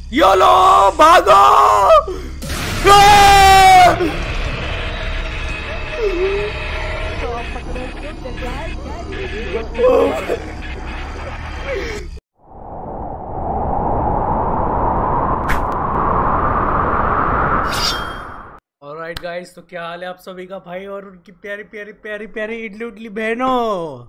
YOLO भागो। Alright guys, तो क्या हाल है आप सभी का भाई और उनकी प्यारी प्यारी प्यारी प्यारी इडली उडली बहनों।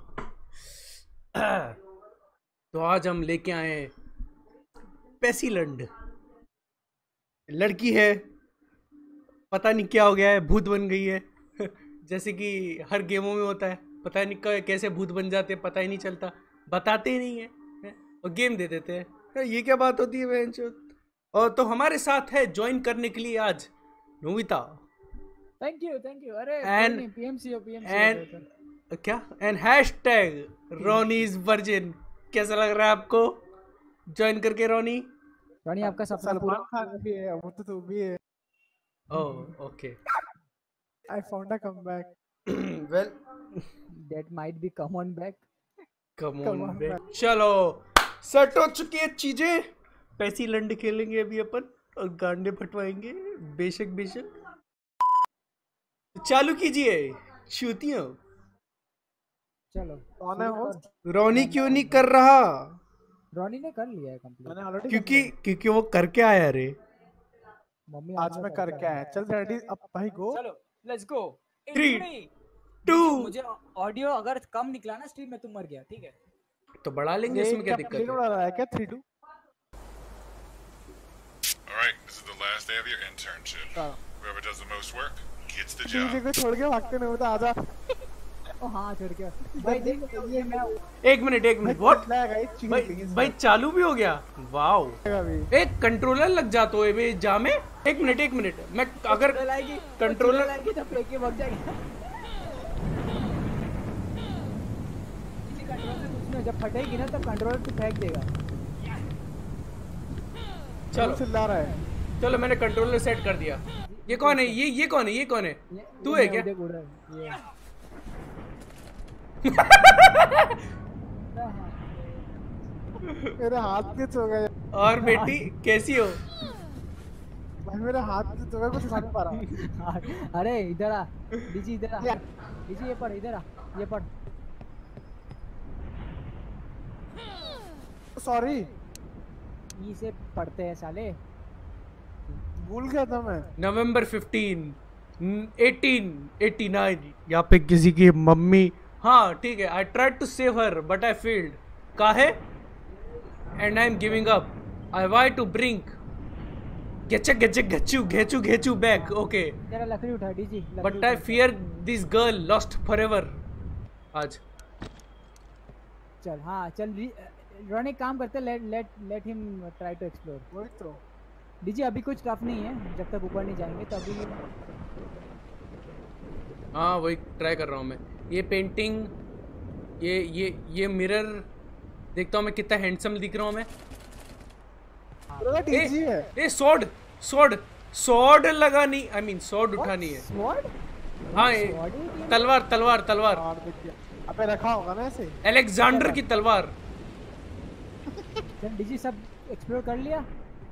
तो आज हम लेके आए पेसीलैंड। लड़की है, पता नहीं क्या हो गया है, भूत बन गई है। जैसे कि हर गेमों में होता है, पता नहीं कैसे भूत बन जाते हैं, पता ही नहीं चलता, बताते ही नहीं है और गेम दे देते हैं। ये क्या बात होती है बहनचोद। और तो हमारे साथ है ज्वाइन करने के लिए आज नोबिता। थैंक यू अरे एंड पीएमसी क्या एंड हैशटैग रोनीज वर्जिन। कैसा लग रहा है आपको ज्वाइन करके रोनी? रोनी आपका सपना सलमान खान भी है, वो तो तू भी है। Oh okay, I found a comeback. Well that might be come on back. Come Come on on बे। back. चलो सेट हो चुकी है चीजें, पेसीलैंड खेलेंगे अभी अपन और गांडे फटवाएंगे। बेशक बेशक चालू कीजिए छूतियों। चलो कौन है वो? रोनी क्यों नहीं कर रहा? रोनी ने कर लिया है कंप्लीट। मैंने ऑलरेडी क्योंकि वो करके आया रे। मम्मी आज मैं करके आया। चल रेडी अब भाई गो। चलो लेट्स गो। 3 2 मुझे ऑडियो अगर कम निकला ना स्ट्रीम में, तुम मर गया, ठीक है? तो बढ़ा लेंगे, इसमें क्या दिक्कत है? उड़ा रहा है क्या 3-2? Alright, this is the last day of your internship. Whoever does the most work gets the चीजे job. को छोड़ के भागते नहीं होता। आजा ओ हाँ छोड़ के भाई देख ये मैं एक मिनट व्हाट भाई भाई चालू भी हो गया। वाओ, अभी एक कंट्रोलर लग जाता है बे जामे। एक मिनट मैं अगर कंट्रोलर लाएगी तो फेंक के भाग जाएगा। इसी कंट्रोल से कुछ नहीं, जब फटेगी ना तब कंट्रोलर से फेंक देगा। चलो चिल्ला रहा है। चलो मैंने कंट्रोलर सेट कर दिया। ये कौन है? ये कौन है? तू है क्या? मेरे हाथ किच हो गए। और बेटी कैसी हो? भाई मेरे हाथ किच हो गए, कुछ खा नहीं पा रहा। अरे इधर आ डीजी, इधर आ डीजी, ये पढ़, इधर आ, ये पढ़। सॉरी, ई से पढ़ते हैं साले। भूल गया था मैं। नवंबर 15 1889 यहाँ पे किसी की मम्मी। हाँ ठीक है, I tried to save her but I failed. का है and I am giving up. I want to bring घेचू बैक। ओके तेरा लकड़ी उठा DG, but I fear this girl lost forever. आज चल हाँ चल रोनी काम करते, let him try to explore. वही तो डीजी अभी कुछ टफ नहीं है, जब तक ऊपर नहीं जाएंगे तो अभी। हाँ वही ट्राई कर रहा हूँ मैं। ये पेंटिंग, ये मिरर देखता हूँ मैं कितना हैंडसम दिख रहा हूँ मैं। डीजी है। ए सॉर्ड लगानी, आई मीन सॉर्ड उठानी है। स्वॉर्ड? हाँ तलवार और देखिए अबे रखा होगा ना ऐसे। अलेक्जेंडर की तलवार। चल डीजी सब एक्सप्लोर कर लिया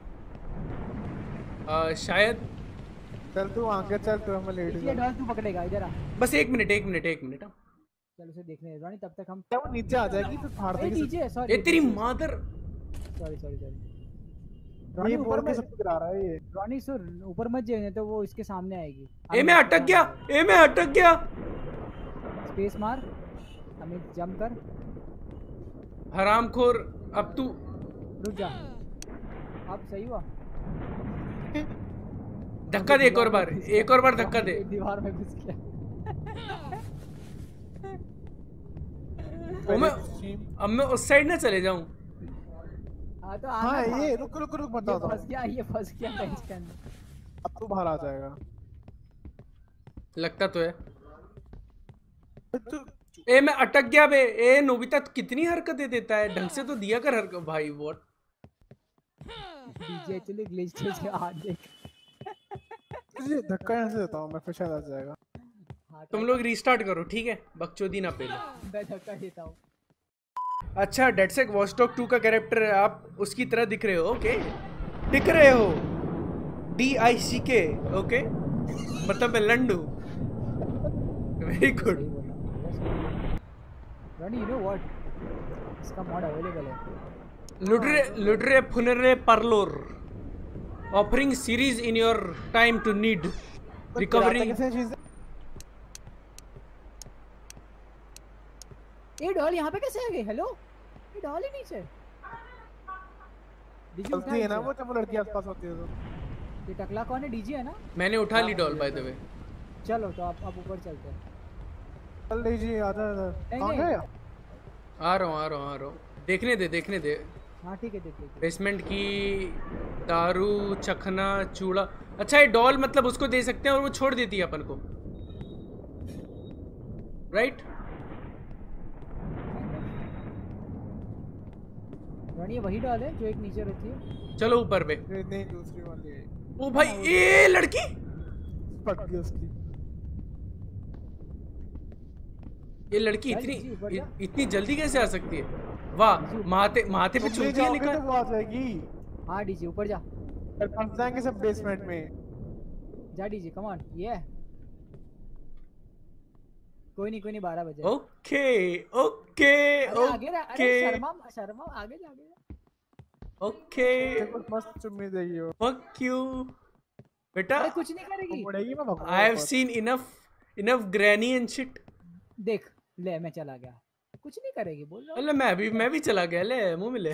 शायद। चल तू आगे चल, तू हमें लेट ये डॉल तू पकड़ेगा, इधर आ। बस एक मिनट चल उसे देखने दे रोनी, तब तक हम। वो नीचे आ जाएगी तो फाड़ ए देगी। डीजे सॉरी, ए तेरी मादर। सॉरी ये रोनी बोल ऊपर के सब गिरा रहा है ये। रोनी सुन, ऊपर मत जाइए तो वो इसके सामने आएगी। ए मैं अटक गया। स्पेस मार, अमित जंप कर। हरामखोर, अब तू रुक जा, अब सही हुआ। धक्का दे एक और बार धक्का दे। दीवार में घुस गया। अब मैं उस साइड ना चले जाऊं। हाँ तो हाँ ये रुक बता दो। ये फंस गया बेंच के अंदर। अब तू बाहर आ जाएगा। लगता तो है। तू ए मैं अटक गया बे। ए नोबिता तू कितनी हरकतें देता है, ढंग से तो दिया कर हरकत भाई। व्हाट डीजे एक्चुअली ग्लिच थे हाथ देख। तुझे धक्का यहाँ से देता हूँ मैं, फिर शायद आ जाएगा। तुम लोग रीस्टार्ट करो ठीक है, बकचोदी ना पहले। मैं धक्का देता हूँ। अच्छा डेडसेक वॉच डॉग 2 का कैरेक्टर है, आप उसकी तरह दिख रहे हो। ओके टिक रहे हो, DICK, ओके, मतलब मैं लंडू। Very good. सही बोला रॉनी, यू नो व्हाट, इसका मॉड अवेलेबल है। लुटरे फुनरे परलोर, offering series in your time to need recovery. ये डॉल यहाँ पे कैसे आ गई? हेलो, ये डॉल ही नीचे। डीजी उठा है ना वो, जब लड़की आसपास होती है तो। ये टकला कौन है? डीजी है ना? मैंने उठा ली डॉल बाय द वे। चलो तो आप ऊपर चलते हैं। चल लीजिए, आजा आजा। नहीं, कहाँ नहीं। गया? आ रहा हूँ। देखने दे। हाँ ठीक है, देख लीजिए। बेसमेंट की दारू चखना चूड़ा। अच्छा, ये डॉल मतलब उसको दे सकते हैं और वो छोड़ देती है अपन को, राइट? रॉनी, ये वही डॉल है जो एक नीचे रहती है? चलो ऊपर पे। नहीं, दूसरी वाली है। ओ भाई, ये लड़की पट गई उसकी। ये लड़की चल, जी, ऊपर जा। इतनी जल्दी कैसे आ सकती है? वाह, माथे पे चुनती है लिखा। तो वो आ जाएगी। हाँ डीजी, ऊपर जा। फिर फंस जाएंगे सब बेसमेंट में। जा डीजी, कम ऑन। ये कोई नहीं, 12 बजे। ओके अरे आगे रह, अरे शर्मा आगे जा। ओके, देखो मस्त चुम्मी देगी वो। फक यू बेटा। अरे कुछ नहीं करेगी। मुड़ेगी, मैं भगाऊंगा आई हैव ऊपर। Seen enough granny and shit. देख ले, मैं चला गया, कुछ नहीं करेगी, बोल रहा हूँ। अरे मैं भी चला गया, ले मुंह में ले।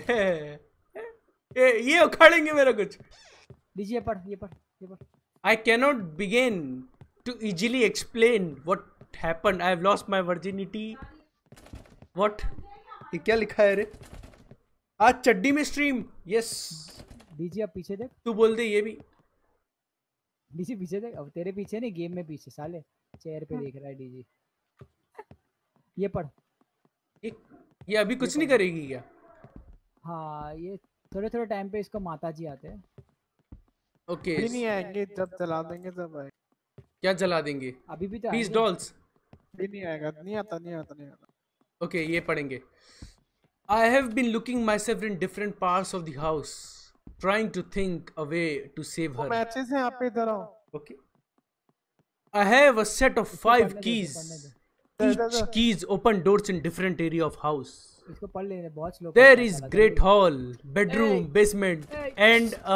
ये उखाड़ेंगे मेरा कुछ। डीजी, ये पढ़। I cannot begin to easily explain what happened. I have lost my virginity. What? ये क्या लिखा है रे? आज चड्डी में स्ट्रीम। यस। डीजी अब पीछे देख। तू बोल दे ये भी। डीजी पीछे देख। अब तेरे पीछे नहीं, गेम में पीछे, साले चेयर पे देख रहा है डीजी। ये पढ़। ये अभी कुछ नहीं करेगी क्या? हाँ, ये थोड़े टाइम पे इसको माताजी आते हैं। ओके। भी नहीं आएंगे, जब चला देंगे तब आएंगे। क्या जला देंगे? अभी भी तो पीस आएंगे। डॉल्स। भी नहीं आएगा, नहीं आता। ओके, ये पढ़ेंगे। I have been looking myself in different parts of the house, trying to think a way to save her. Matches हैं, आप इधर आओ। Okay. I have a set of 5 पढ़ने keys. They. Each keys open doors in different area of house. इसको पढ़ लेने, बहुत slow. There is great hall, bedroom, Hey. basement, Hey. and a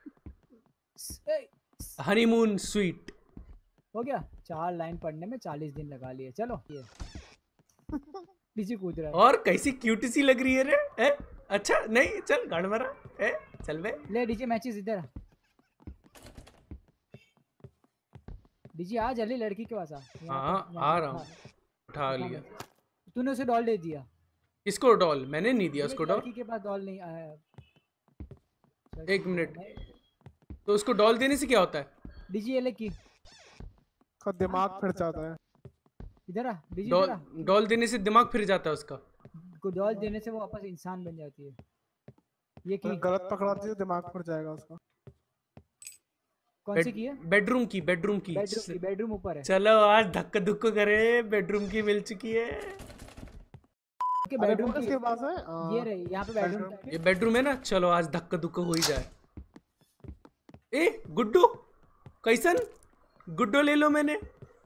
honeymoon suite. हो गया। 4 लाइन पढ़ने में 40 दिन लगा लिए। चलो ये डीजी कूद रहा है। और कैसी क्यूट सी लग रही है रे? ए? अच्छा नहीं, चल गाड़ मारा। ए? चल बे। ले डीजी, मैचेस इधर। डीजी आ जल्दी, लड़की के पास आ। हाँ, आ रहा हूँ। उठा लिया। तूने उसे डॉल दे दिया। किसको डॉल? मैंने नहीं दिया उसको डॉल। लड़की के पास डॉल नहीं आया। एक मिनट। तो उसको डॉल देने से क्या होता है? डीजी ये ले की। का दिमाग फिर जाता है। इधर आ डीजी, इधर आ। डॉल देने से दिमाग फिर जाता है उसका। को डॉल देने से वो वापस इंसान बन जाती है। ये की गलत पकड़ाती है तो दिमाग फिर जाएगा उसका। कौन सी की है? बेडरूम की। बेडरूम ऊपर है। चलो आज धक्का धुक्का करे। बेडरूम की मिल चुकी है। के बेडरूम के पास है। ये रही, यहाँ पे बेडरूम। ये बेडरूम है ना। चलो आज धक्का धुक्का हो ही जाए। ए गुड्डू, कैसन? गुड्डो ले लो मैंने।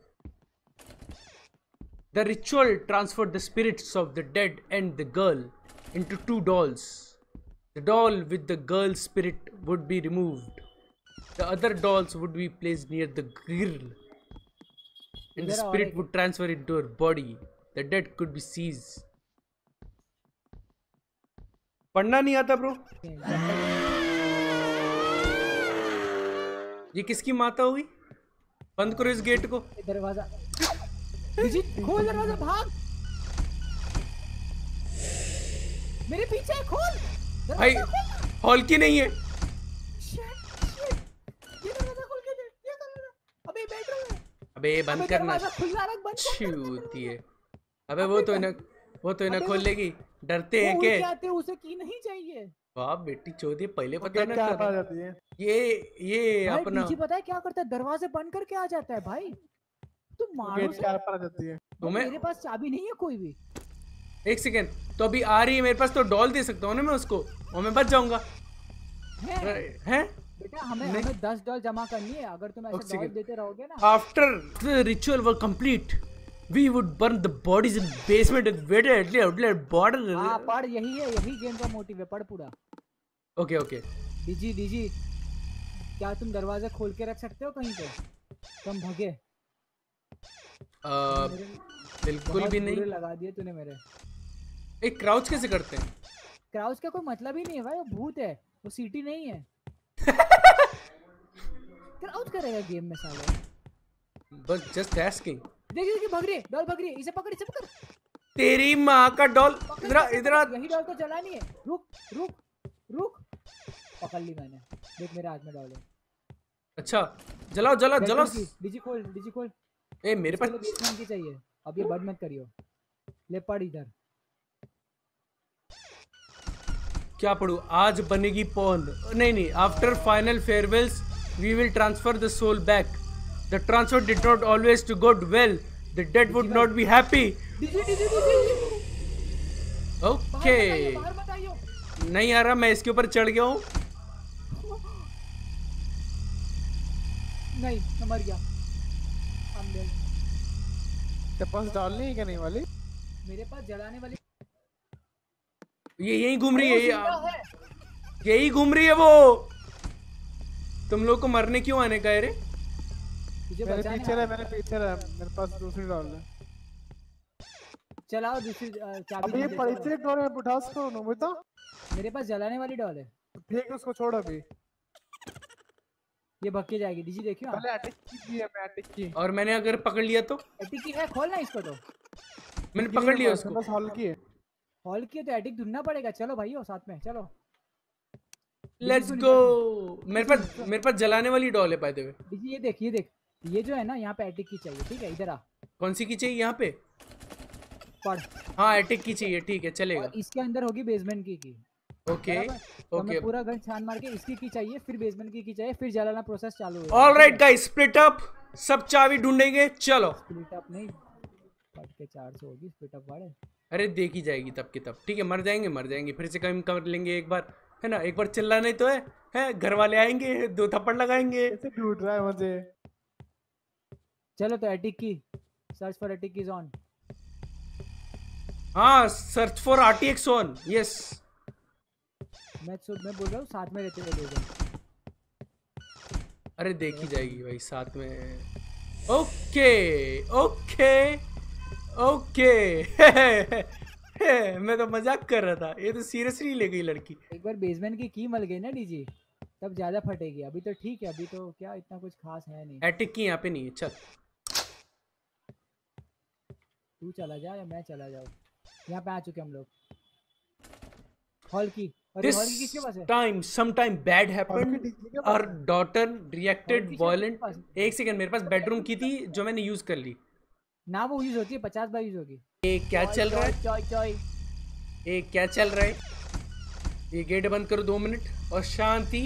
The ritual transferred the spirits of the dead and the girl into 2 dolls. The doll with the girl's spirit would be removed. The other dolls would be placed near the girl, and the spirit would transfer into her body. The dead could be seized. पढ़ना नहीं आता bro. ये किसकी माता हुई? बंद करो इस गेट को। दरवाजा डीजी खोल, दरवाजा भाग। मेरे पीछे खोल भाई। हॉल की नहीं है। ये दरवाजा खोल के दे। ये दरवाजा, अबे बेडरूम है। अबे बंद करना। दरवाजा खुला रख, बंद छूती है। अबे वो तो इन्हें खोल लेगी। डरते हैं के? क्या? उसे की नहीं चाहिए। वाह बेटी चौधरी, पहले पता ना क्या कर। आ जाती है। ये भाई अपना डीजी पता है क्या करता है? दरवाजे बंद करके आ जाता है भाई। तुम मारो गेट क्या पर आ जाती है। तुम्हें मेरे पास चाबी नहीं है कोई भी। एक सेकेंड। तो अभी आ रही है मेरे पास, तो डॉल दे सकता हूँ ना मैं उसको, और मैं बच जाऊंगा। हैं? बेटा हमें 10 डॉलर जमा करनी है। अगर तुम ऐसे डॉलर देते रहोगे ना, after the ritual were complete we would burn the bodies in basement and wait outlet border. हां पढ़, यही है, यही गेम का मोटिव है, पढ़ पूरा। ओके डीजी क्या तुम दरवाजा खोल के रख सकते हो कहीं पे? तुम भगे। बिल्कुल भी नहीं। लगा दिए तूने मेरे। एक क्राउच कैसे करते हैं? क्राउच का कोई मतलब ही नहीं है भाई, वो भूत है, वो सीटी नहीं है। क्राउच करेगा गेम में साले। बस जस्ट आस्किंग। देखिए भाग रही है, डॉल भाग रही है, इसे पकड़, इसे पकड़। तेरी माँ का डॉल इधर यही डॉल को चलानी है। रुक पकड़ ली मैंने। देख मेरे हाथ में डॉल है। अच्छा जलाओ डीजी खोल। ए मेरे पास बेसमेंट की चाहिए। अब ये बंद मत करियो। ले पड़ इधर। क्या पढ़ूं? आज बनेगी पॉन। नहीं after final farewells we will transfer the soul back. The transfer did not always to go well. The dead would not be happy. Okay नहीं आ रहा, मैं इसके ऊपर चढ़ गया हूँ। नहीं मैं मर गया। तेरे पास डालनी है क्या नहीं वाली? मेरे पास जलाने वाली ये यही घूम रही है, यही घूम रही है वो। तुम लोग को मरने क्यों आने का है रे? मेरे पीछे रहे, मेरे पास दूसरी डाल है। चलाओ दूसरी चाबी। अभी ये पड़ी थी डॉल में, उठा उसको नोबिता। मेरे पास जलाने वाली डॉल है। फेंक उसको, छोड़ अभी। ये भग के जाएगी। डीजी देखियो। पहले अटैक की है, मैं अटैक की। और मैंने अगर पकड़ लिया तो? अटैक की है, खोलना इसको। तो मैंने पकड़ लिया उसको। बस हॉल की है। हॉल की है तो अटैक ढूंढना पड़ेगा। चलो भाइयों साथ में चलो। Let's go. मेरे पास जलाने वाली डॉल है बाय द वे। डीजी ये देख ये जो है ना, यहाँ पे अटैक की चाहिए। ठीक है इधर आ। कौन सी की चाहिए? यहाँ पे पढ़। हाँ अटैक की चाहिए, ठीक है चलेगा। और इसके अंदर होगी बेसमेंट की। ओके ओके पूरा घर छान मार के इसकी की चाहिए, फिर बेसमेंट की चाहिए, फिर जलाना प्रोसेस चालू होगा। Alright guys, split up. सब चाबी ढूंढेंगे, चलो। स्प्लिट अप नहीं, कट के 400 होगी स्प्लिट अप वाले। अरे देखी जाएगी तब की तब। ठीक है मर जाएंगे फिर से कम कर लेंगे एक बार, है ना? एक बार चिल्लाना ही तो है घर वाले आएंगे, 2 थप्पड़ लगाएंगे। कैसे ढूंढ रहा है मुझे? चलो तो अटैक की search for attack is on. हाँ search for RTX on, yes. मैं बोल रहा हूँ साथ में रहते हुए लोग। अरे देखी जाएगी भाई साथ में। ओके मैं तो मजाक कर रहा था, ये तो सीरियसली ले गई लड़की। एक बार बेसमेंट की मिल गई ना डीजी, तब ज्यादा फटेगी। अभी तो ठीक है, अभी तो क्या इतना कुछ खास है नहीं। एटिक की यहाँ पे नहीं है। चल तू चला जा या मैं चला जाऊँ। यहाँ पे आ चुके हम लोग। हॉल की। This time, sometime bad happened. Our daughter reacted violent. एक सेकंड, मेरे पास बेडरूम की थी जो मैंने यूज कर ली ना। वो यूज होती है 50 बार यूज होगी। ये क्या चल रहा है? ये क्या चल रहा है? ये गेट बंद करो 2 मिनट और शांति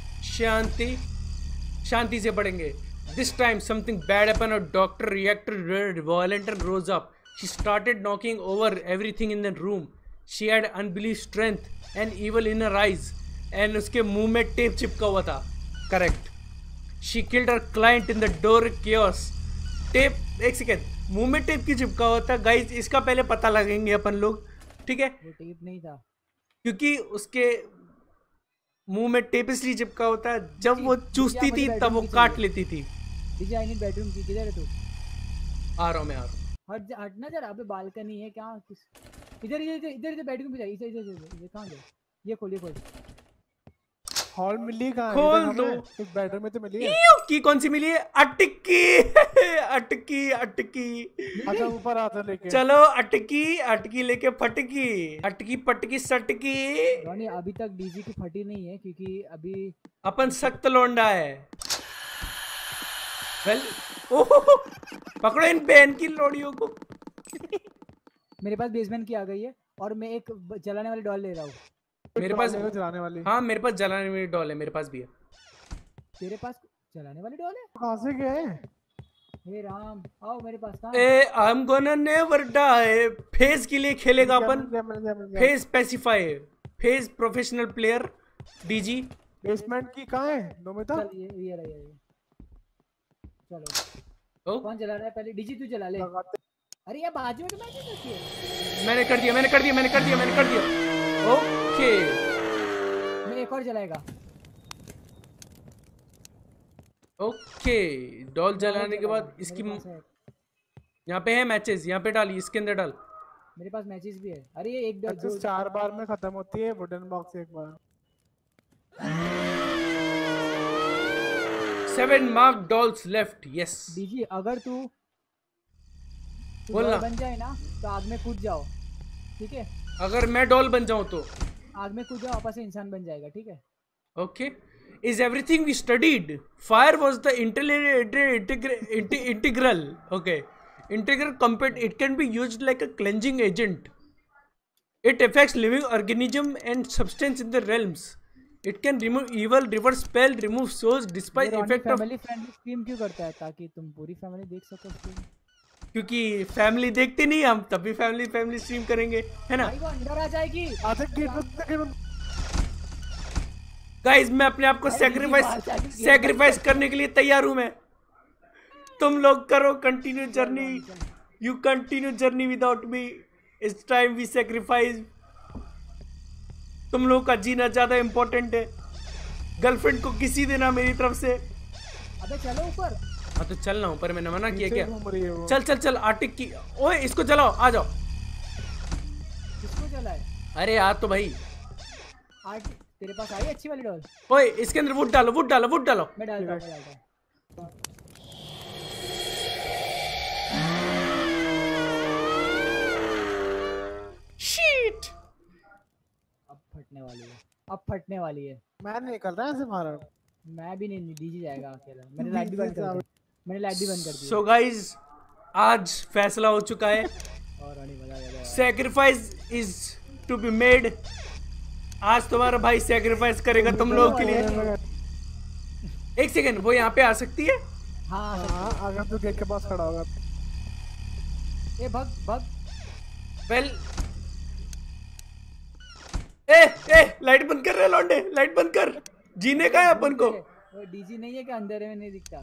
से पढ़ेंगे। This time something bad happened. Our doctor reacted violent and rose up. She started knocking over everything in the room. She had unbelievable strength and evil in her eyes. And उसके मुंह में tape चिपका हुआ था। Correct. She killed her client in the door chaos. Tape, एक second, मुंह में tape की चिपका हुआ था गाइस, इसका पहले पता लगेंगे अपन लोग, ठीक है? वो टेप नहीं था, क्योंकि उसके मुंह में टेप इसलिए चिपका होता है जब वो चूसती थी तब वो काट लेती थी। आई नीड बेडरूम की। किधर है तू? आ रहा हूँ मैं, आ रहा हूँ। हट ना जरा। अबे बालकनी है क्या? इधर बेडरूम पे जा। इधर कहाँ गया? ये खोल हॉल मिली कहाँ? खोल दो। इस बेडरूम में तो मिली है। की कौन सी मिली है? अटकी अच्छा ऊपर आता लेके चलो। अटकी लेके फटकी, अटकी पटकी सटकी। रोनी अभी तक डीजी की फटी नहीं है क्योंकि अभी अपन सख्त लौंडा है। वेल पकड़ो इन बहन की लोड़ियों को। मेरे पास बेसमेंट की आ गई है और मैं एक जलाने वाली डॉल ले रहा हूँ। मेरे पास जलाने वाली? हाँ मेरे पास जलाने वाली डॉल है, मेरे पास भी है। तेरे पास जलाने वाली डॉल है? कहाँ से गए? हे राम, आओ मेरे पास। कहाँ? I am gonna never die. Faze के लिए खेलेगा अपन। Faze specify, Faze professional player DG. Basement की कहाँ है नोमिता? चल ये रहा ये। चलो ओ कौन चला रहा है पहले? डीजी तू चला ले। लगाते अरे ये बाजू में तो मैं नहीं करती है। मैंने कर दिया। ओके मैं एक और जलाएगा। ओके डॉल जलाने के बाद इसकी मेरे पास है। यहाँ पे है मैचेस, यहाँ पे डाली, इसके अंदर डाल। मेरे पास मैचेस भी है। अरे ये एक हैं। 4 बार में खत्म होती है वुडन बॉक्स एक बार। 7 marked dolls left. Yes. DG अगर तू बोलना। बन जाए ना तो आग में कूद जाओ, ठीक है? अगर मैं डॉल बन जाऊं तो आग में कूद जाओ, वापस से इंसान बन जाएगा, ठीक है? okay. Is everything we studied? Fire was the integral. Okay. Integral component. It can be used like a cleansing agent. It affects living organism and substance in the realms. It can remove evil, reverse spell, remove souls despite effect of. Family friendly stream क्यों करता है? ताकि तुम पूरी family देख सको stream. क्योंकि family देखते नहीं हम, तभी फैमिली स्ट्रीम करेंगे, है ना? भाई वो अंदर आ जाएगी। गाइस मैं अपने आप को सैक्रिफाइस करने के लिए तैयार हूं मैं। तुम लोग करो continue journey, you continue journey without me. It's time we sacrifice. तुम लोगों का जीना ज्यादा इंपॉर्टेंट है। गर्लफ्रेंड को किसी देना मेरी तरफ से। अबे चलो ऊपर। हाँ तो चलना ऊपर, मैंने मना किया क्या? घूम रही है वो। चल आर्टिक की। ओए इसको जलाओ, आ जाओ। किसको जलाए? अरे यार तो भाई आज तेरे पास आई अच्छी वाली डॉल? ओए इसके अंदर वुड डालो। मैं डालता हूं। शिट अब फटने वाली है। मैं नहीं निकल रहा है ऐसे बाहर। मैं भी नहीं, डीजी जाएगा अकेला। मैंने लाइट भी बंद कर दी। सो गाइस आज फैसला हो चुका है। और रानी बजा sacrifice is to be made. आज तुम्हारा भाई सैक्रिफाइस करेगा तुम लोगों के लिए। एक सेकंड, वो यहाँ पे आ सकती है? हाँ अगर तू गेट के पास खड़ा होगा। ए भग वेल ए लाइट बंद कर रहे लौंडे, लाइट बंद कर। जीने का है अपन को। वो डीजी नहीं है कि अंधेरे में नहीं दिखता?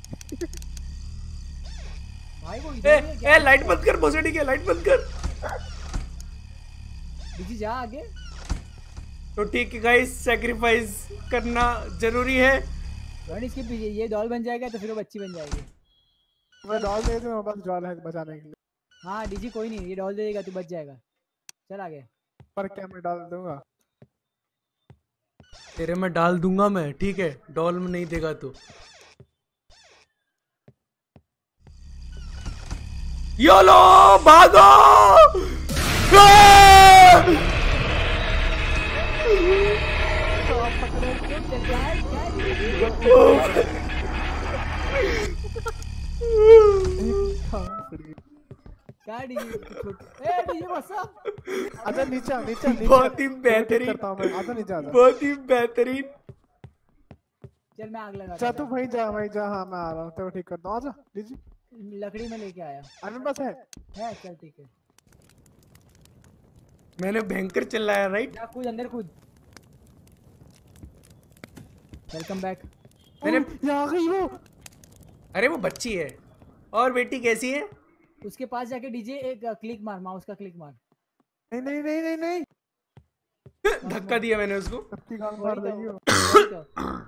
भाई वो ए लाइट बंद कर, भोसड़ी के लाइट बंद कर। डीजी जा आगे। तो ठीक है गाइस, सैक्रिफाइस करना जरूरी है। इसके पीछे ये डॉल बन जाएगा तो फिर वो बच्ची बन जाएगी। मैं डॉल दे दूं, बस डॉल है बचाने के लिए। हाँ डीजी कोई नहीं, ये डॉल दे देगा, तू बच जाएगा। चल आगे। पर क्या मैं डाल दूंगा? तेरे में डाल दूंगा मैं, ठीक है? डॉल में नहीं देगा तू। योलो भागो। अच्छा नीचे बहुत ही बेहतरीन, बहुत ही बेहतरीन। चल मैं आग लगा। अच्छा तू वहीं जा हाँ मैं आ रहा हूँ, तो ठीक करता हूँ। आजा दीजिए। लकड़ी में लेके आया। अरे बस है चल ठीक है। मैंने भयंकर चिल्लाया राइट? कूद अंदर कूद। Welcome back. मैंने आ गई वो। अरे वो बच्ची है। और बेटी कैसी है? उसके पास जाके डीजे एक क्लिक मार, माउस का क्लिक मार। नहीं धक्का दिया मैंने उसको। सबकी गाल मार रही हो।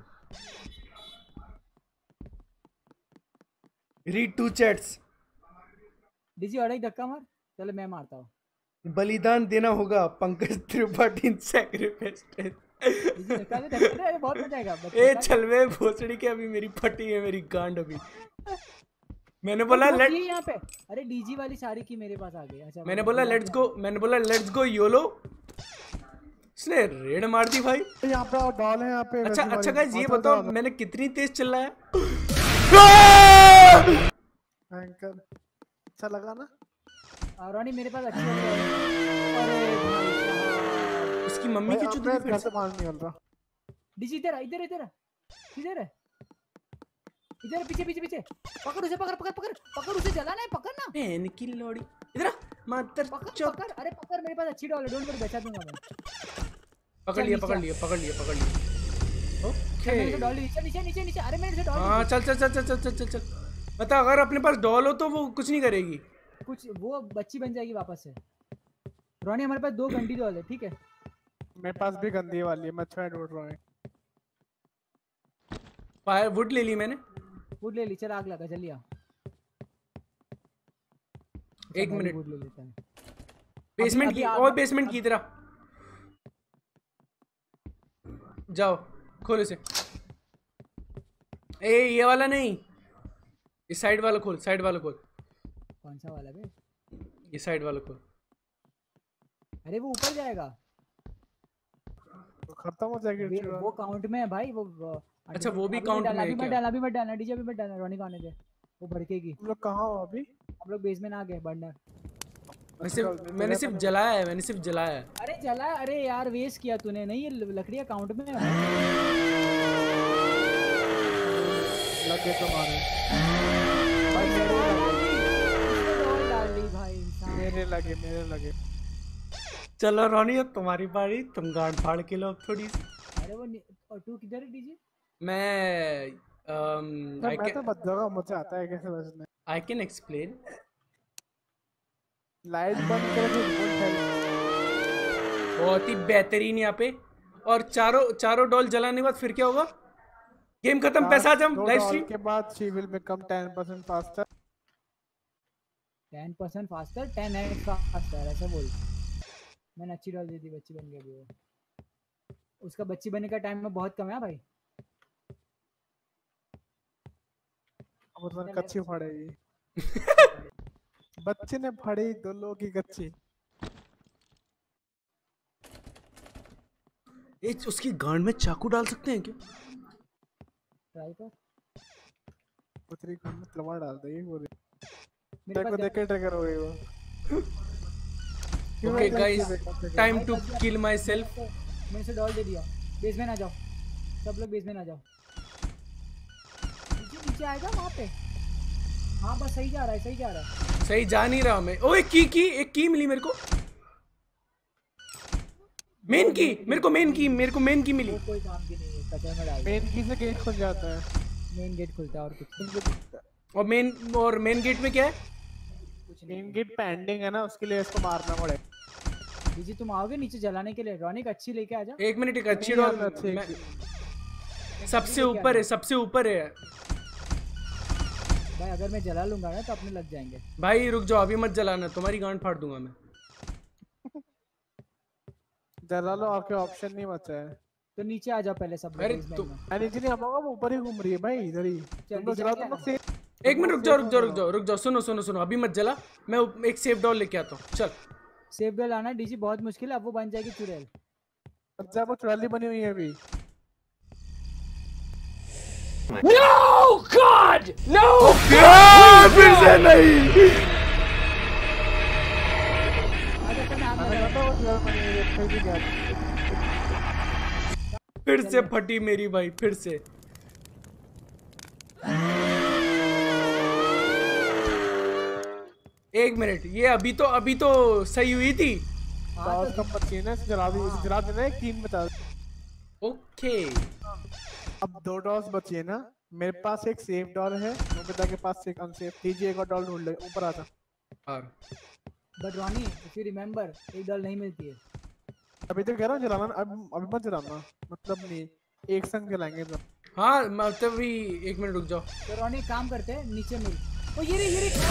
Read 2 chats. डीजी और एक धक्का मार। चलो मैं मारता हूँ। बलिदान देना होगा, पंकज त्रिपाठी सैक्रिफाइस। बहुत मजा आएगा। ए चल वे भोसड़ी के, अभी मेरी फटी है मेरी गांड अभी। मैंने बोला लेट यहाँ पे। अरे डीजी वाली सारी की मेरे पास आ गई। अच्छा मैंने बोला लेट्स गो योलो। इसने रेड मार दी भाई। यहाँ पे डॉल है यहाँ पे। अच्छा गाइस ये बताओ मैंने कितनी तेज चिल्लाया? एंकर अच्छा लगा ना? रोनी मेरे पास अच्छी है। अरे इसकी मम्मी की चुदली घर से बाहर निकल रहा। डीजी इधर है पीछे। पकड़ उसे जलाना है, पकड़ना। बहन की लोड़ी इधर मातर पकड़। अरे पकड़, मेरे पास अच्छी डॉल है, डोंट वरी, बचा दूंगा मैं। पकड़ लिया। ओके मेरे से डॉल नीचे नीचे नीचे नीचे, अरे मेरे से डॉल हाँ चल चल चल चल चल चल चल चल बता, अगर अपने पास डॉल हो तो वो कुछ नहीं करेगी। कुछ वो बच्ची बन जाएगी वापस से। रोनी हमारे पास 2 गंदी डॉल है, ठीक है? मेरे पास भी गंदी वाली है, मैं अच्छा ढूंढ रहा हूँ। फायर वुड ले ली मैंने। वुड ले ली, चल आग लगा जल्दी आ। 1 मिनट, वुड ले लेता है। बेसमेंट अभी की आग- और बेसमेंट की तरह जाओ, खोल इसे। ए ये वाला नहीं, इस साइड वाला खोल, साइड वाला खोल, कौन सा वाला बे? ये साइड वाला खोल। अरे वो ऊपर जाएगा, तो खत्म हो जाएगी। वो काउंट में है भाई वो अच्छा वो भी अभी काउंट मत में है अभी मत क्या? डालना, अभी मत डालना डीजे, अभी मत डालना, रोनी को आने दे, वो भड़केगी। तुम लोग कहाँ हो अभी? हम लोग बेसमेंट आ गए बर्नर। मैंने सिर्फ जलाया है, मैंने सिर्फ जलाया है। अरे जला, अरे यार वेस्ट किया तूने, नहीं ये लकड़ियाँ काउंट में है। लगे तुम्हारे भाई डाल दी भाई इंसान। मेरे लगे। चलो रोनी अब तुम्हारी बारी, तुम गांड फाड़ के लो अब थोड़ी सी। अरे वो और तू किधर है डीजे? मैं मैं तो बच जाऊंगा, मुझे आता है कैसे बचना। I can explain. लाइट बंद करके रिमोट है। बहुत ही बेहतरीन यहाँ पे। और चारों डॉल जलाने के बाद फिर क्या होगा? गेम खत्म, पैसा जम, लाइव स्ट्रीम के बाद she will become 10% faster. 10% faster, 10x faster, ऐसा बोल। मैंने अच्छी डॉल दी थी, बच्ची बन गई अभी वो। उसका बच्ची बनने का टाइम में बहुत कम है भाई। अब तो कच्ची फाड़ेगी। बच्चे ने फाड़ी 2 लोगों की कच्ची। ये उसकी गांड में चाकू डाल सकते हैं क्या? ट्राई कर। पुत्री को में तलवार डाल देगी पूरी। मेरे देखो पास देख के ट्रिगर हो गई वो। Okay guys, time to kill myself. मैंने से डॉल दे दिया। बेसमेंट आ जाओ, सब लोग बेसमेंट आ जाओ। नीचे आएगा वहाँ पे। हाँ बस सही जा रहा है, सही जा रहा है। सही जा नहीं रहा मैं। ओ एक की मिली मेरे को। मेन की मेरे को मेन की मिली। वो कोई काम की नहीं है, कचरे में डाल। मेन की से गेट खुल जाता है। मेन गेट खुलता है और कुछ नहीं। और मेन गेट में क्या है? कुछ नहीं। मेन गेट पेंडिंग है ना, उसके लिए इसको मारना पड़ेगा। जी तुम आओगे नीचे जलाने के लिए? रॉनिक अच्छी लेके आ जा। 1 मिनट, एक अच्छी डॉल सबसे ऊपर है, सबसे ऊपर है भाई। अगर मैं जला लूंगा ना तो अपने लग जाएंगे। भाई रुक जाओ, अभी मत जलाना, तुम्हारी गांड फाड़ दूंगा मैं। जला लो, आपके ऑप्शन नहीं बचा है। तो नीचे आ जाओ पहले सब लोग। अरे basement तो में। अरे नीचे नहीं आ पाऊंगा, वो ऊपर ही घूम रही है भाई, इधर ही। तुम लोग जलाओ, तुम लोग से 1 मिनट रुक जाओ, सुनो, अभी मत जला, मैं एक सेफ डॉल लेके आता हूँ। चल सेफ डॉल आना डीजी बहुत मुश्किल है, अब वो बन जाएगी चुड़ैल। अच्छा वो चुड़ैली बनी हुई है अभी। No, God! No! फिर से नहीं। फिर से फटी मेरी भाई, फिर से। एक मिनट, ये अभी तो सही हुई थी। टॉस कम बची है ना, जला देना एक 3 बचा। ओके अब 2 टॉस बची है ना। मेरे पास एक सेफ डॉल है, नोबिता के पास एक अनसेफ। कीजिए एक और डॉल ढूंढ ले, ऊपर आता। और but Ronnie if you remember, एक डॉल नहीं मिलती है। अभी तो कह रहा हूँ जलाना, अभी मत जलाना, मतलब नहीं, एक संग जलाएंगे तो। हाँ मतलब भी 1 मिनट रुक जाओ। तो रॉनी काम करते हैं, नीचे मिल। ओ ये रे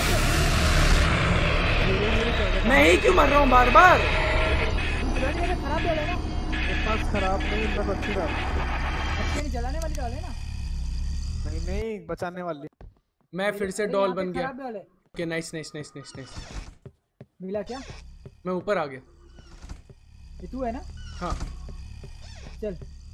मैं ही क्यों मर रहा हूँ बार बार? खराब डॉल है ना। मेरे पास खराब नहीं, बस अच्छी डॉल। अच्छे नहीं, जलाने वाली डॉल है ना। नहीं बचाने वाली। मैं फिर से डॉल बन गया। खराब डॉल है। Okay nice. मिला क्या? मैं ऊपर आ गया। ये तू है ना? हाँ चल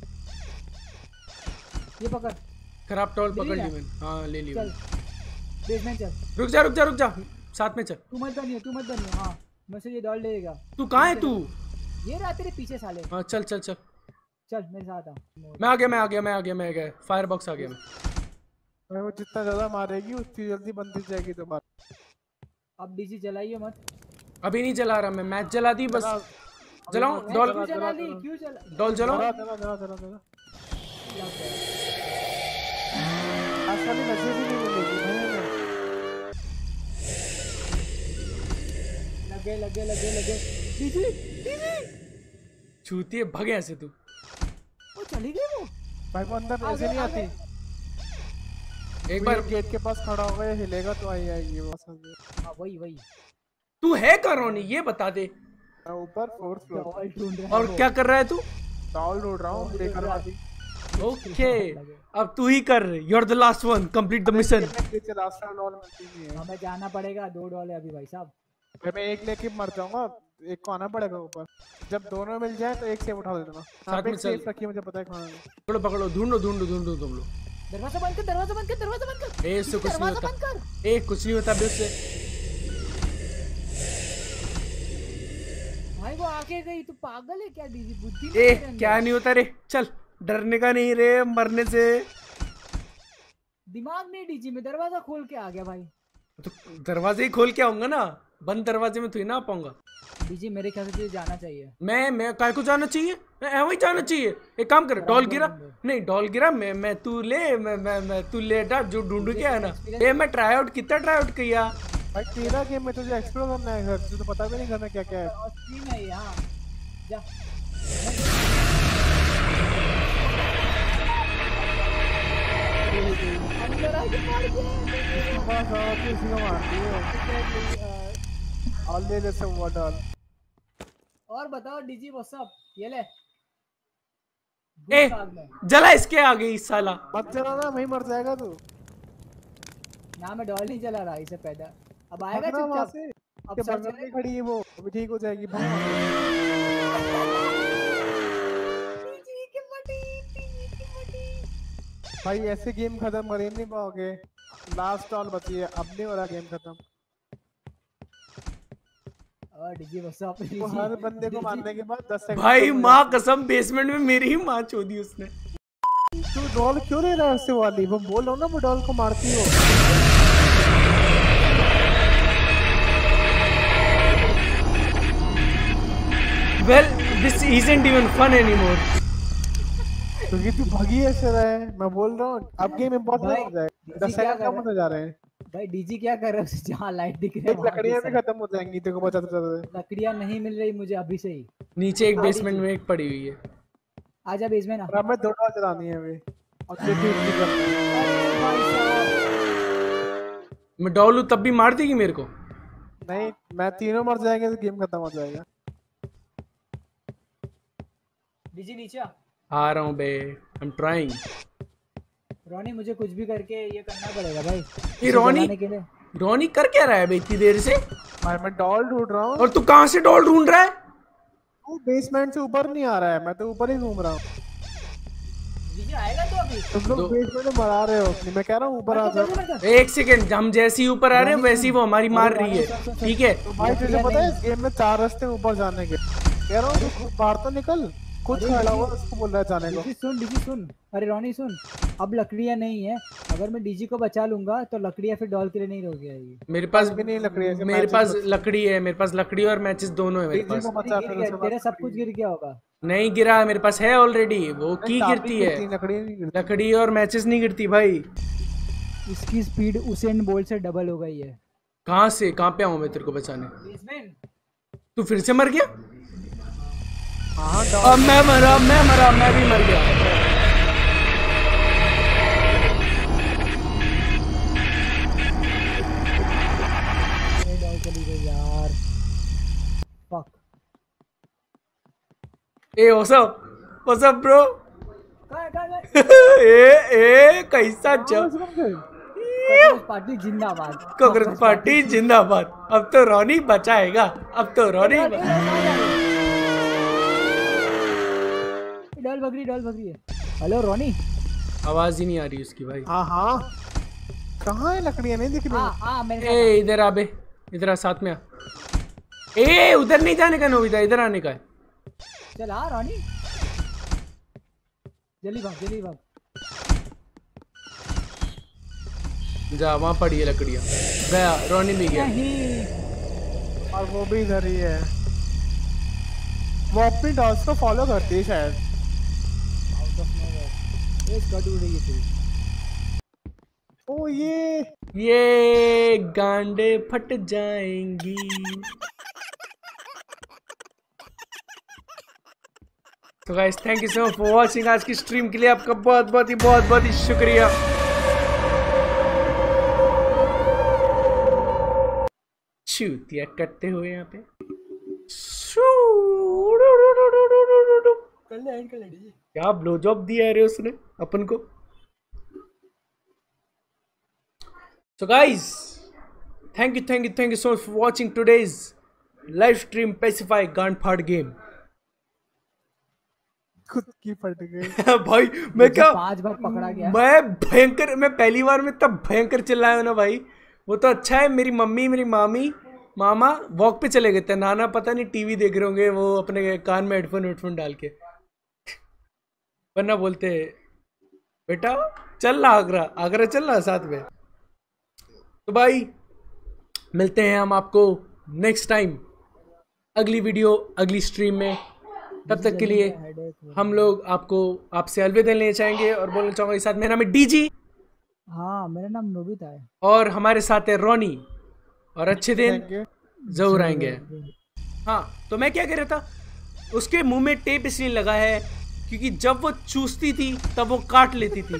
ये पकड़। खराब टॉल ले पकड़ ली लिया? मैंने। हाँ ले ली चल मैंने। बेसमेंट चल। रुक जा, साथ में चल। तू मत बनियो। हाँ मुझसे ये डॉल लेगा। तू कहाँ है तू? ये रहा तेरे पीछे साले। हाँ चल चल मेरे साथ आ। मैं आ गया। फायर बॉक्स आ गया मैं। वो जितना ज्यादा मारेगी उतनी जल्दी बनती जाएगी दोबारा। अब डीजी जलाइए मत। अभी नहीं जला रहा मैं, मैच जला दी बस। जलाऊं डॉल? क्यों जला दी? क्यों जला? डॉल जलाऊं? जला। लग गया। लगे डीजी छूती है, भाग यहाँ से तू। वो चली गई वो। भाई वो अंदर ऐसे नहीं आती। एक बार गेट के पास खड़ा होगा, हिलेगा तो आई आएगी बस। हाँ वही तू है कहाँ रोनी, ये बता दे। ऊपर 4th फ्लोर डॉल ढूंढ रहा है और वो। क्या कर रहा है तू? डॉल ढूंढ रहा हूँ, लेकर आती। ओके, अब तू ही कर, you are the last one, complete the mission. Last doll मिलती नहीं है। हमें जाना पड़ेगा, 2 डॉल है अभी भाई साहब। मैं एक लेके मर जाऊंगा, एक को आना पड़ेगा ऊपर। जब दोनों मिल जाए तो एक सेव उठा देना। साथ में चल। सेफ रखिए, मुझे पता है कहाँ है। पकड़ो पकड़ो, ढूंढो ढूंढो ढूंढो तुम लोग। दरवाजा बंद कर, दरवाजा बंद कर, दरवाजा बंद कर। ए, इससे कुछ नहीं दरवाजा होता। बंद कर। ए, कुछ नहीं होता बे उससे। भाई वो आके गई, तू पागल है क्या? डीजी बुद्धि नहीं ए, है तेरे अंदर? क्या नहीं होता रे, चल, डरने का नहीं रे, मरने से। दिमाग नहीं डीजी में, दरवाजा खोल के आ गया भाई। तो दरवाजे ही खोल के आऊंगा ना, बंद दरवाजे में तो ही ना आ पाऊंगा। डीजी मेरे ख्याल से तुझे जाना चाहिए। मैं काय को जाना चाहिए? वही जाना चाहिए। एक काम कर, डॉल गिरा। नहीं, डॉल गिरा, मैं तू ले, मैं तू ले डाल, जो ढूंढ के है ना। ए, मैं ट्राई आउट कितना ट्राई आउट किया भाई। तेरा गेम में तुझे एक्सप्लोर करना है घर, तुझे तो पता भी नहीं करना क्या क्या है। और स्क्रीन है यहाँ, जा। अंदर आके मार दिया। बस और किसी को मारती है। ऑल दे से वो डॉल। और बताओ डीजी व्हाट्सअप, ये ले। ए, भूत आग में। जला इसके आगे इस साला। मत चला ना, वहीं मर जाएगा तू। ना मैं डॉल नहीं चला रहा, इसे पैदा। अब आएगा भागना वहाँ चुपचाप। से। अब के सर्च बगल में करेगा। खड़ी है वो, अभी ठीक हो जाएगी। भाई ऐसे गेम खत्म कर ही नहीं पाओगे। लास्ट डॉल बची है, अब नहीं हो रहा गेम खत्म। और डीजी व्हाट्सअप। वो हर बंदे को मारने के बाद 10 सेकंड। भाई माँ कसम, बेसमेंट में मेरी ही माँ चोदी उसने। तू डॉल क्यों ले रहा है उससे वाली? वो बोल रहा ना, वो डॉल को मारती हो। Well, this isn't even fun anymore. क्योंकि तू भागी ऐसे रहा है, मैं बोल रहा हूँ अब गेम इम्पॉसिबल भाई, हो जाएगा। डीजी 10 क्या सेकंड कर कम होते जा रहे हैं। भाई डीजी क्या कर रहा है उसे, जहाँ लाइट दिख रहा है एक वहाँ लकड़ियां पे भी खत्म हो जाएंगी तेरे को बचाते चलते। लकड़ियाँ नहीं मिल रही मुझे अभी से ही। नीचे एक बेसमेंट में एक पड़ी हुई है। आजा बेसमेंट आ। और हमें 2 डॉल चलानी है अभी, और तुझे ठीक नहीं करना है। अरे भाई साहब, मैं डॉलू तब भी मार देगी मेरे को। नहीं, मैं तीनों मर जाएंगे तो गेम खत्म हो जाएगा। डीजी नीचे आ। आ रहा हूँ बे, आई एम ट्राइंग। रोनी मुझे कुछ भी करके ये करना पड़ेगा भाई। ये रोनी, जलाने के लिए। रोनी कर क्या रहा है बे इतनी देर से? भाई मैं डॉल ढूंढ रहा हूँ। और तू कहाँ से डॉल ढूंढ रहा है? तू बेसमेंट से ऊपर नहीं आ रहा है, मैं तो ऊपर ही घूम रहा हूँ। डीजी आएगा तो अभी। तुम लोग बेसमेंट में मरा रहे हो अपनी, मैं कह रहा हूँ ऊपर आ जाओ। एक सेकेंड, हम जैसे ही ऊपर आ रहे हैं वैसे ही वो हमारी मार रही है, ठीक है? तो भाई तुझे पता है इस गेम में 4 रास्ते ऊपर जाने के। कह रहा हूँ तू बाहर तो निकल, खुद खड़ा हुआ उसको बोल रहा है जाने को। डीजी सुन। अरे रोनी सुन, अब लकड़ियाँ नहीं है। अगर मैं डीजी को बचा लूंगा तो लकड़ियाँ फिर डॉल के लिए नहीं रोक जाएगी। मेरे पास भी नहीं लकड़ी है, मेरे पास लकड़ी है, मेरे पास लकड़ी और मैचेस दोनों है मेरे डीजी पास। को बचा गिर फिर गया, उसके बाद तेरा सब कुछ गिर गया होगा। नहीं गिरा, मेरे पास है ऑलरेडी। वो की गिरती है, लकड़ी नहीं गिरती। लकड़ी और मैचेस नहीं गिरती भाई। इसकी स्पीड उसेन बोल्ट से डबल हो गई है। कहाँ से कहाँ पे आऊँ मैं तेरे को बचाने? बेसमेंट। तू फिर से मर गया? हाँ अब मैं मरा, मैं भी मर गया। डॉल चली गई यार। फक। ए व्हाट्स अप ब्रो? कहाँ ए कैसा जब पार्टी जिंदाबाद। कांग्रेस पार्टी जिंदाबाद। अब तो रोनी बचाएगा, अब तो रोनी डॉल बकरी है। Hello Ronnie. आवाज ही नहीं आ रही उसकी भाई। हाँ कहाँ है लकड़ियाँ? नहीं दिख रही। हाँ मेरे ए इधर आ बे, इधर आ, साथ में आ। ए उधर नहीं जाने का नोबिता, इधर आने का है। चल आ रोनी, जल्दी भाग। जा, वहां पड़ी है लकड़ियां। गया, रोनी भी गया। नहीं। और वो भी इधर ही है। वो अपनी डॉल्स को फॉलो करती है शायद। आउट ऑफ नोवेयर एक कट उड़ रही थी। ओ ये गांडे फट जाएंगी। तो guys thank you so much for watching. आज की स्ट्रीम के लिए आपका बहुत ही शुक्रिया। चूतिया कटते हुए यहाँ पे क्या ब्लो जॉब दिया है उसने अपन को। So guys, thank you so much for watching today's live stream Pacify गांड फाड़ गेम। खुद की फट गई भाई मैं क्या 5 बार पकड़ा गया। मैं पहली बार में तब भयंकर चिल्लाया ना भाई। वो तो अच्छा है मेरी मम्मी मेरी मामा वॉक पे चले गए थे। नाना पता नहीं टीवी देख रहे होंगे वो अपने कान में हेडफोन डाल के, वरना बोलते बेटा चल रहा आगरा चल रहा साथ में। तो भाई मिलते हैं हम आपको नेक्स्ट टाइम अगली वीडियो अगली स्ट्रीम में। तब तक के लिए हम लोग आपसे अलविदा लेना चाहेंगे और बोलना चाहूंगा साथ मेरा नाम है डीजी। हाँ मेरा नाम नोबिता है और हमारे साथ है रोनी। और अच्छे दिन जरूर आएंगे। हाँ तो मैं क्या कह रहा था, उसके मुंह में टेप इसलिए लगा है क्योंकि जब वो चूसती थी तब वो काट लेती थी।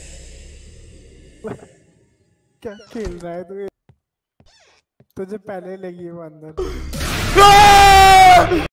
क्या खेल रहा है तू? तुझे पहले लगी है वो अंदर।